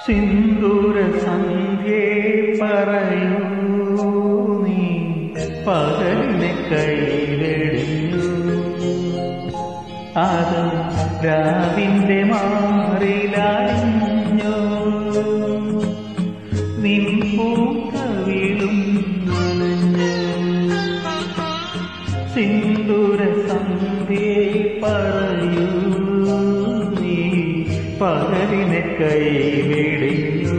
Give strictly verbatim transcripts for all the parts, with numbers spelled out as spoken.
സിന്ദൂര സന്ധ്യേ പറയൂ നീ പകലിനെ കൈവെടിഞ്ഞു. അത് രാവിന്റെ മാറിലണിഞ്ഞു. നിൻ പൂക്കവിളും നനഞ്ഞു. സിന്ദൂര സന്ധ്യേ പറയൂ നീ പകലിനെ കൈവെടിഞ്ഞു.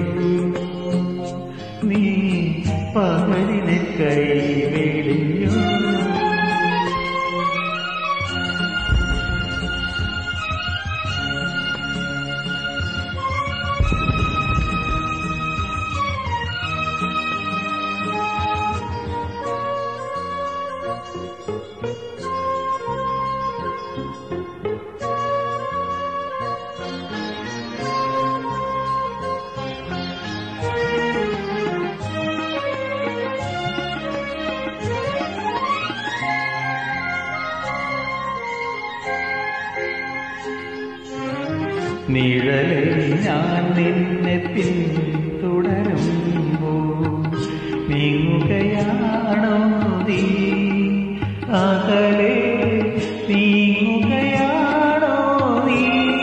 നീ പകലിനെ കൈവെടിഞ്ഞു. നിഴലേ ഞാൻ നിന്നെ പിന്തുടരുമ്പോൾ നീങ്ങുകയാണോ നീ? അകലെ നീങ്ങുകയാണോ നീ?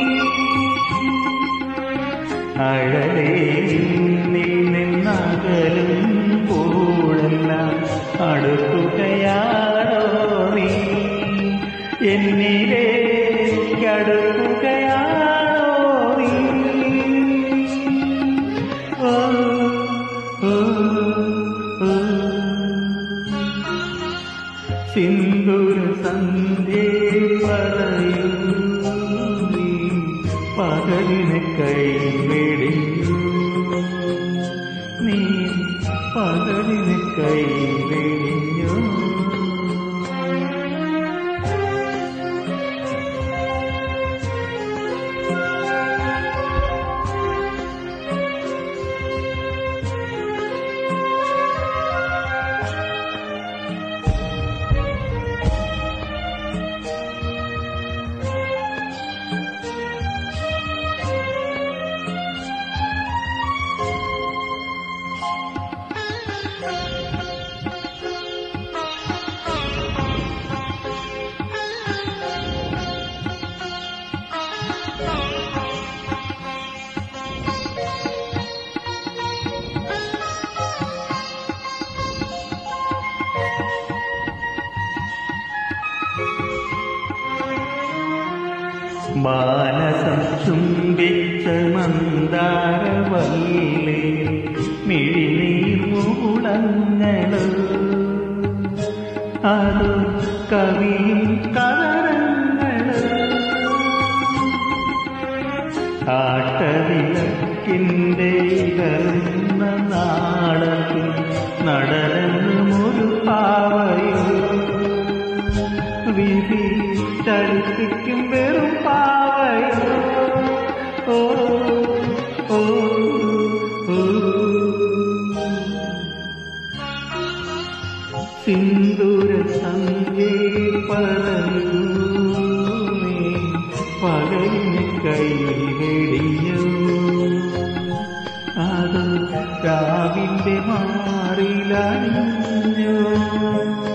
അഴലേ നീ നിന്നകലുമ്പോഴെല്ലാം അടുക്കുകയാണോ നീ? എന്നിലേക്ക് അടുക്കുകയാണോ? സിന്ദൂര സന്ധ്യേ പറയൂ നീ പകലിനെ കൈവെടിഞ്ഞു. നീ പകലിനെ കൈവെടിഞ്ഞു. മാനസം ചുംബിച്ച മന്ദാരവല്ലി മിഴിനീർമുളങ്ങള് അത് കവി കരങ്ങള് ആട്ടവിളക്കിൻ്റെ കരുന്ന നാടത്തിൽ നടനെന്നുമൊരു പാവയോ വിധി ചലിപ്പിക്കും വെറും പാവയോ? ഓ ഓ ഓ സിന്ദൂര സന്ധ്യേ പറയൂ നീ പകലിനെ കൈവെടിഞ്ഞു. അത് രാവിന്റെ മാറിലണിഞ്ഞു.